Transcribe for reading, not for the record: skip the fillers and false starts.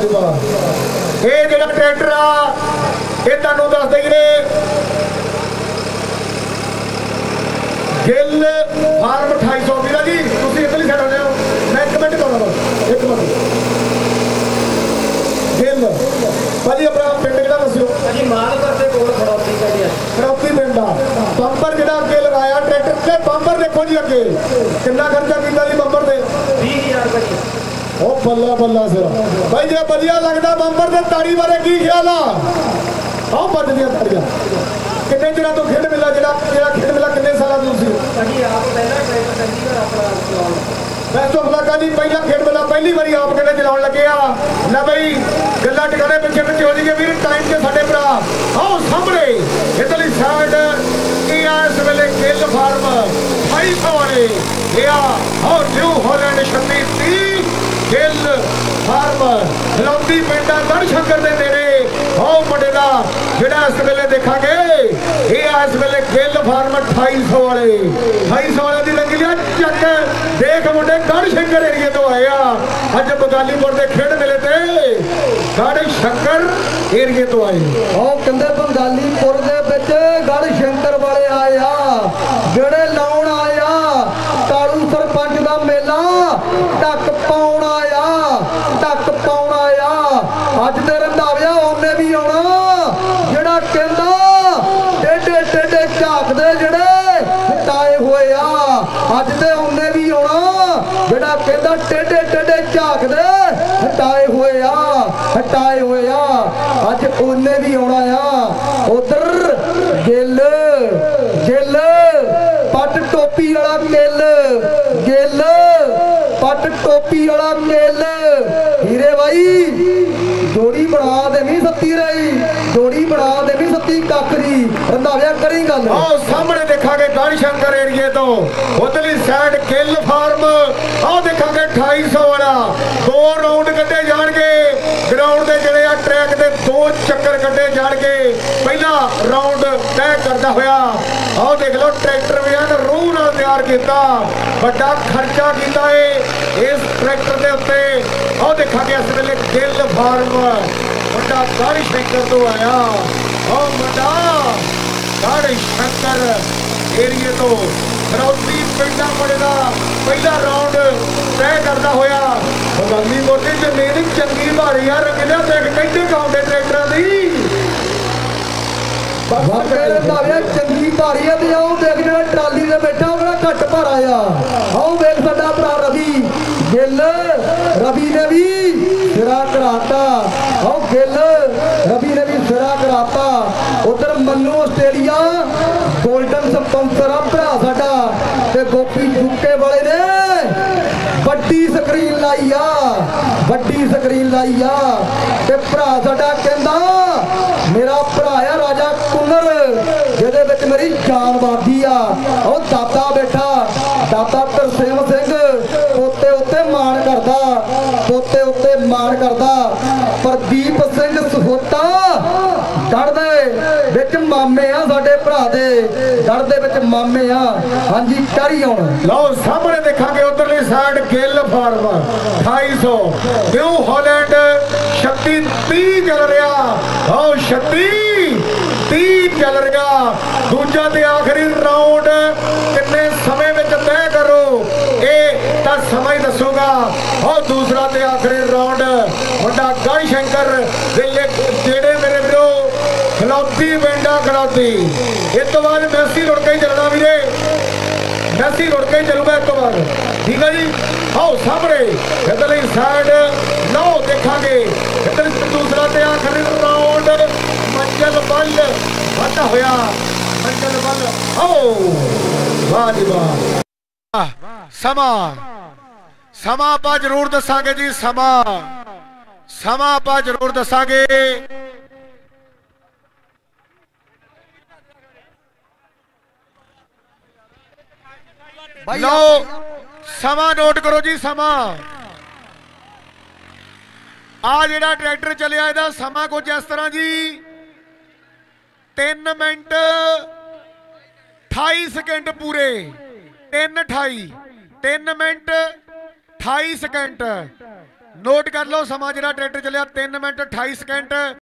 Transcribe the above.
जी वाह। ये जो ट्रैक्टर आ ये तुहानू दस दईए गिल फार्म 2800 वीरा जी तुम इधरली साइड हो मैं एक मिनट कहना बस एक मिनट गिल भाजी अपना पिंड किहड़ा दस्सिओ जी मालपुर दे कोल खड़ौती का जी खड़ौती पिंड आ बंपर जिहड़ा अगे लगाया ट्रैक्टर ते बंपर देखो जी अगे कितना खर्चा कीता जी बंपर ते 20000 रुपये ओ बल्ला बल्ला सिर भाई जे बढ़िया लगता बंपर ते ताड़ी बारे की ख्याल आ आओ बजदियां ताड़ियां कितने दिनों तो खेड मिला जेड़ा खेड मिला कितने साल तुम अभी आप पहला ट्रैक्टर चंडीगढ़ अपना चलाउण वैसे मुलाका जी पहला खेड मिला पहली बारी आप कहते चलाउण लगे आ ना भाई गल्लां टिकाने पिछे पिछे हो जाइए वीर टाइम से साडे भरा आओ सामने इधरली साइड इस वेले गिल फार्म 250 वाले और न्यू हॉलैंड 36 गिल फार्म लौंदी पिंडा गढ़ शंकर दे नेड़े आओ मुंडे दा जेड़ा इस वेले देखांगे ये इस वेले गिल फार्म 250 वाले दी लगी लिया चक देख मुंडे गढ़ शंकर एरिए तो आए आ अज बगालीपुर दे खेड मिले ते गढ़ शंकर एरिए तो आए ਉਹ ਕਹਿੰਦੇ ਬੰਗਾਲੀਪੁਰ ਦੇ ਵਿੱਚ ਗੜ ਸ਼ੰਕਰ ਵਾਲੇ ਆਏ ਆ ਜਿਹੜੇ ਲਾਉਣ ਆਇਆ ਕਾਲੂ ਸਰਪੰਚ ਦਾ ਮੇਲਾ ਢੱਕ ਪਾਉਣ ਆਇਆ ਅੱਜ ਦੇ ਰੰਧਾਵਿਆ ਉਹਨੇ ਵੀ ਆਉਣਾ ਜਿਹੜਾ ਕਹਿੰਦਾ ਟੇਡੇ ਟੇਡੇ ਝਾਕਦੇ ਜਿਹੜੇ ਹਟਾਏ ਹੋਏ ਆ ਅੱਜ ਤੇ ਉਹਨੇ ਵੀ ਆਉਣਾ ਜਿਹੜਾ ਕਹਿੰਦਾ ਟੇਡੇ ਟੇਡੇ ਝਾਕਦੇ ਹਟਾਏ ਹੋਏ ਆ ਅੱਜ ਉਹਨੇ भी आना आ उधर गिल पट टोपी वाला गिल पट टोपी वाला गिल हीरे भाई जोड़ी बना देनी सत्ती रही जोड़ी बना देनी सत्ती काकरी रंधाविया करी गल आओ सामने देखांगे गढ़ शंकर एरिए तो उधरली साइड गिल फार्म आओ देखांगे 250 वाला 2 राउंड कटे जाएंगे ग्राउंड के ਜਿਹੜੇ ਆ ट्रैक के 2 ਚੱਕਰ ਕੱਢੇ ਜਾਣਗੇ पहला राउंड तय करता होया आओ देख लो ट्रैक्टर भी रूह नाल तैयार किया बड़ा खर्चा किया है इस ट्रैक्टर के उत्ते आओ देखांगे इस वेले गिल फार्म मुंडा गढ़ शंकर तो आया आओ मुंडा गढ़ शंकर एरिए तो खरौती पिंडा पड़ेगा पहला राउंड तय करता होया बगाली मोटी जमीन चंगी भारी आ रंगना देख कहते काउंटे ट्रैक्टर की चंगी भारी है आओ देख जो ट्राली से बैठा बड़ा घट भारा आ आओ देख साडा भरा रवि गिल रवि ने भी सिरा कराता आओ गिल रवि ने भी सिरा कराता उधर मन्नू आस्ट्रेलिया गोल्डन स्पॉन्सर आ भरा साडा ते गोपी जुके वाले ने वड्डी स्क्रीन लाई आ ते भरा साडा कहंदा मेरा भरा आ राजा कुनर जिहदे विच मेरी जान बादी आ ओ दादा बैठा दादा तरसेम सिंह पोते उत्ते मान करदा प्रदीप सिंह सहोता गढ़ दे विच मामे आ साडे भरा दे गढ़ दे विच मामे आ हां जी चारी आउण लो सामने देखांगे उधरली side Gill farm 250 New Holland 36 चल रहा आओ 36 चल रहा दूजा ते आखिरी राउंड कितने समय में तय करो ये तो समय दसूगा और दूसरा ते आखिरी राउंड मुंडा गढ़ शंकर जेड़े मेरे वीरो खलौती पिंडा खलौती इस तो बाद मैसी रुड़ के ही चलना वीरे मैसी रुड़ के ही चलूगा इस तो बाद ठीक है जी आओ सामने इधरली साइड लो देखांगे इधर दूसरा ते आखिरी राउंड मंजल बल वाधा होया मंजल बल आओ वाह जी वाह समा ਆਪਾਂ जरूर दसांगे जी समा ਆਪਾਂ जरूर दसांगे लो समा नोट करो जी समा आ जेड़ा ट्रैक्टर चलिया इहदा समा कुछ इस तरह जी 3 मिनट 28 सेकंड पूरे 3 मिनट 28 सेकंड ਨੋਟ ਕਰ ਲਓ ਸਮਾਂ ਜਿਹੜਾ ਟਰੈਕਟਰ ਚੱਲਿਆ 3 ਮਿੰਟ 28 ਸਕਿੰਟ